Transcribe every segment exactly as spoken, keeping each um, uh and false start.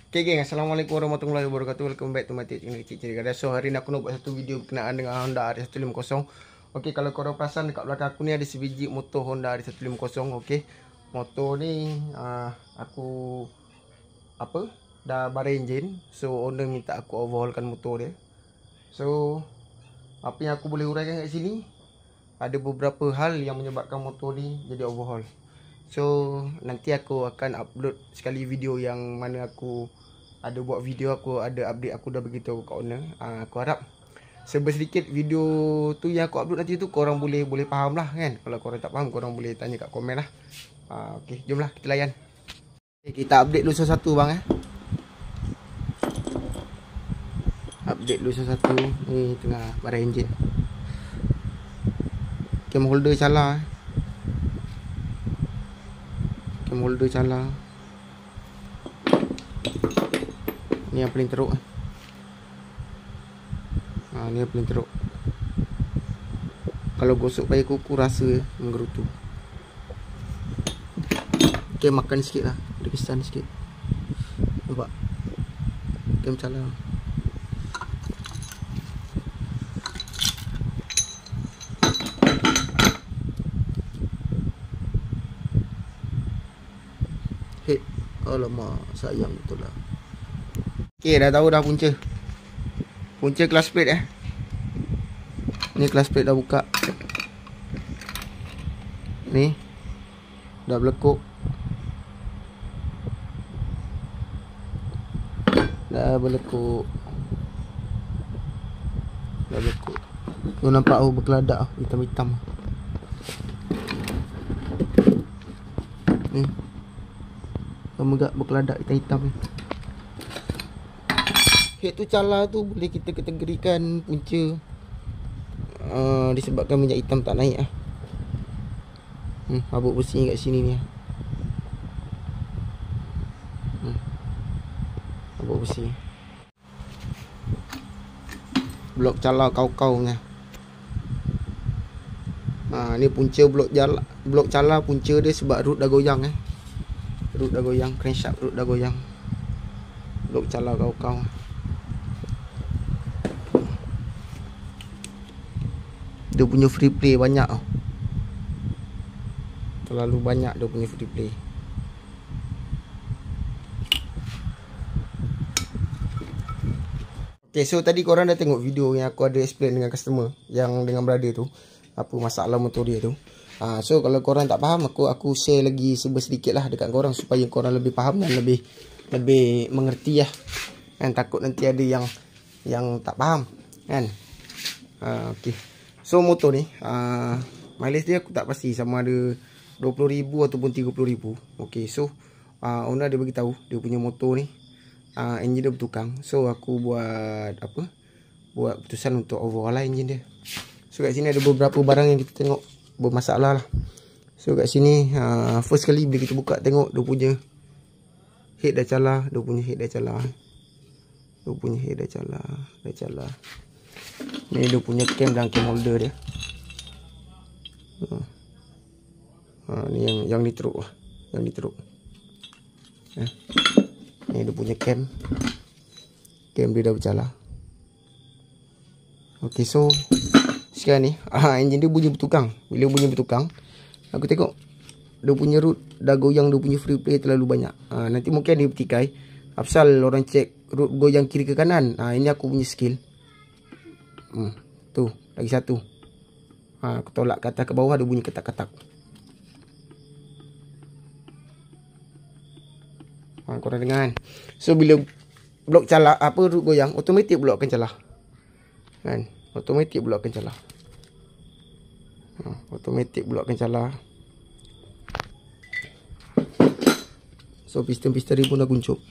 Okay geng, Assalamualaikum warahmatullahi wabarakatuh. Welcome back to my channel Cik Cik Gadah. So hari ni aku nak buat satu video berkenaan dengan Honda R D seratus lima puluh. Okay, kalau korang perasan dekat belakang aku ni ada sebiji motor Honda R D seratus lima puluh. Okay, motor ni uh, aku apa dah bara enjin. So owner minta aku overhaulkan motor dia. So apa yang aku boleh uraikan kat sini, ada beberapa hal yang menyebabkan motor ni jadi overhaul. So nanti aku akan upload sekali video yang mana aku ada buat video, aku ada update, aku dah beritahu kat owner. uh, Aku harap serba sedikit video tu yang aku upload nanti tu korang boleh boleh faham lah kan. Kalau korang tak faham, korang boleh tanya kat komen lah. uh, Okay, jomlah kita layan. Okay, kita update dulu satu-satu bang eh. Update dulu satu-satu. Ni tengah bara enjin. Cam holder cala eh. Cam holder cala. Ni yang paling teruk. Ha, ni yang paling teruk. Kalau gosok pakai kuku rasa menggerutu. Okay, makan sikit lah. Ada kesan sikit. Nampak? Cam cala. Head. Alamak, sayang betul lah. Okay, dah tahu dah punca. Punca clutch plate eh. Ni clutch plate dah buka. Ni dah berlekuk. Dah berlekuk. Dah berlekuk. Tu nampak oh berkeladak hitam-hitam. Ni kamu gak berkeladak hitam-hitam ni. Head tu cala tu boleh kita kategorikan punca uh, disebabkan minyak hitam tak naik lah. Hmm, habuk besi kat sini ni. Hmm, habuk besi. Blok cala kau-kau nya. Ha, ni punca blok cala, blok cala punca dia sebab root dah goyang eh. Root dah goyang, crankshaft root dah goyang. Blok cala kau-kau. Dia punya free play banyak tau. Terlalu banyak dia punya free play. Okay, so tadi korang dah tengok video yang aku ada explain dengan customer yang dengan brother tu, apa masalah motor dia tu. ha, So kalau korang tak faham, aku aku share lagi serba sedikit lah dekat korang supaya korang lebih faham dan lebih lebih mengerti lah kan. Takut nanti ada yang yang tak faham kan. ha, Okay, so motor ni uh, mileage dia aku tak pasti sama ada dua puluh ribu ataupun tiga puluh ribu. Okay, so uh, owner dia bagi tahu dia punya motor ni uh, enjin dia bertukang. So aku buat apa, buat keputusan untuk overhaul lah enjin dia. So kat sini ada beberapa barang yang kita tengok bermasalah lah. So kat sini uh, first kali bila kita buka tengok dia punya head dah cala. Dia punya head dah cala. Dia punya head dah cala. Dah cala. Ni dia punya cam dan cam holder dia. Ha, ha ni yang yang diteruk lah. Yang diteruk. Ha. Ni dia punya cam. Cam dia dah bercala. Okey, so sekarang ni ah enjin dia bunyi bertukang. Bila bunyi bertukang, aku tengok dia punya root dah goyang, dia punya free play terlalu banyak. Ha, nanti mungkin dia bertikai. Apasal orang cek root goyang kiri ke kanan. Ha, ini aku punya skill. Hmm, tu lagi satu. Ha, aku tolak ke atas ke bawah, dia bunyi ketak-ketak. Ha, korang dengar kan. So bila blok cala, apa root goyang, automatik blok akan cala. Kan? Automatik blok akan cala. Ha, automatik blok akan cala. So piston-piston dia pun dah kuncup.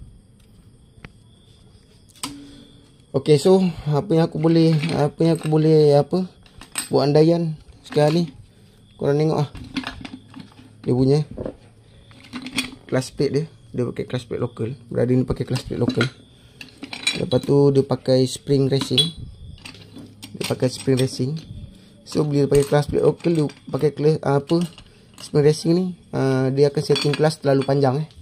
Okay, so apa yang aku boleh apa yang aku boleh apa buat andaian sekarang ni, korang tengok ah. Dia punya clutch plate dia, dia pakai clutch plate lokal. Berada ni pakai clutch plate lokal. Lepas tu dia pakai spring racing. Dia pakai spring racing. So bila dia pakai clutch plate lokal, dia pakai clutch, apa spring racing ni, uh, dia akan setting kelas terlalu panjang eh.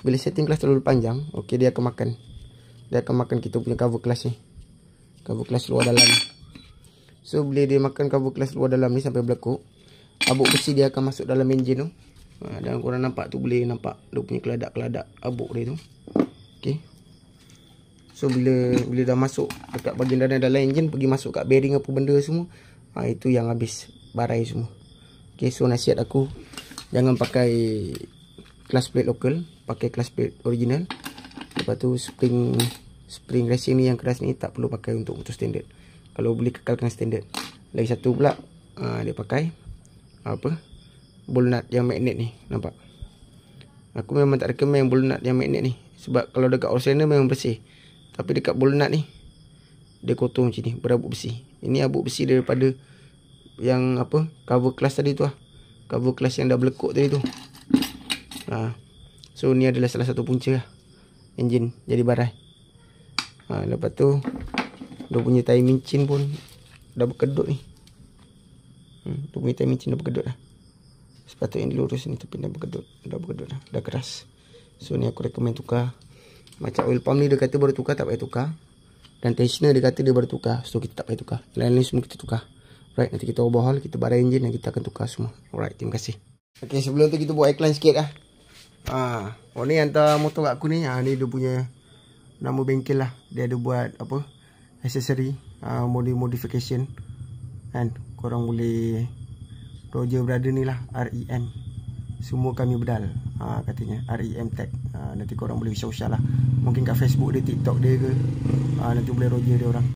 bila setting kelas terlalu panjang, okey, dia akan makan. Dia akan makan kita punya cover kelas ni. Cover kelas luar dalam. So bila dia makan cover kelas luar dalam ni sampai berlekuk, abuk besi dia akan masuk dalam enjin tu. Ha, dan korang nampak tu, boleh nampak dia punya keladak-keladak abuk dia tu. Okey. So bila bila dah masuk dekat bahagian dalam-dalam enjin, pergi masuk kat bearing apa benda semua, ha, itu yang habis barai semua. Okey, so nasihat aku, jangan pakai clutch plate lokal, pakai clutch plate original. Lepas tu spring spring racing ni yang keras ni tak perlu pakai untuk motor standard. Kalau boleh kekalkan standard. Lagi satu pula, uh, dia pakai apa? Ball nut yang magnet ni, nampak? Aku memang tak recommend ball nut yang magnet ni, sebab kalau dekat all-cylinder memang bersih. Tapi dekat ball nut ni dia kotor macam ni, berabuk besi. Ini abuk besi daripada yang apa? Cover clutch tadi tu lah. Cover clutch yang dah berlekuk tadi tu. Ha. So ni adalah salah satu punca lah, enjin jadi barai. Ha, lepas tu dia punya timing chain pun dah berkedut ni. Hmm, dia punya timing chain dah berkedut dah. Sepatutnya dilurus ni, tapi dah berkedut, dah berkedut dah, dah keras. So ni aku recommend tukar. Macam oil pump ni dia kata baru tukar, tak payah tukar. Dan tensioner dia kata dia baru tukar, so kita tak payah tukar. Lain-lain semua kita tukar. Right, nanti kita overhaul, kita barai enjin dan kita akan tukar semua. Alright, terima kasih. Okay, sebelum tu kita buat iklan sikit lah. Ah, ha, oh ni hantar motor kat aku ni. Ah, ha, ni dia punya nama bengkel lah. Dia ada buat apa? Accessory, uh, modi modification. Kan, korang boleh Roger Brother ni lah, R E M. Semua kami bedal, ha, katanya R E M Tech. Ha, nanti korang boleh usah-usah lah. Mungkin kat Facebook dia, TikTok dia ke, ha, nanti boleh Roger dia orang.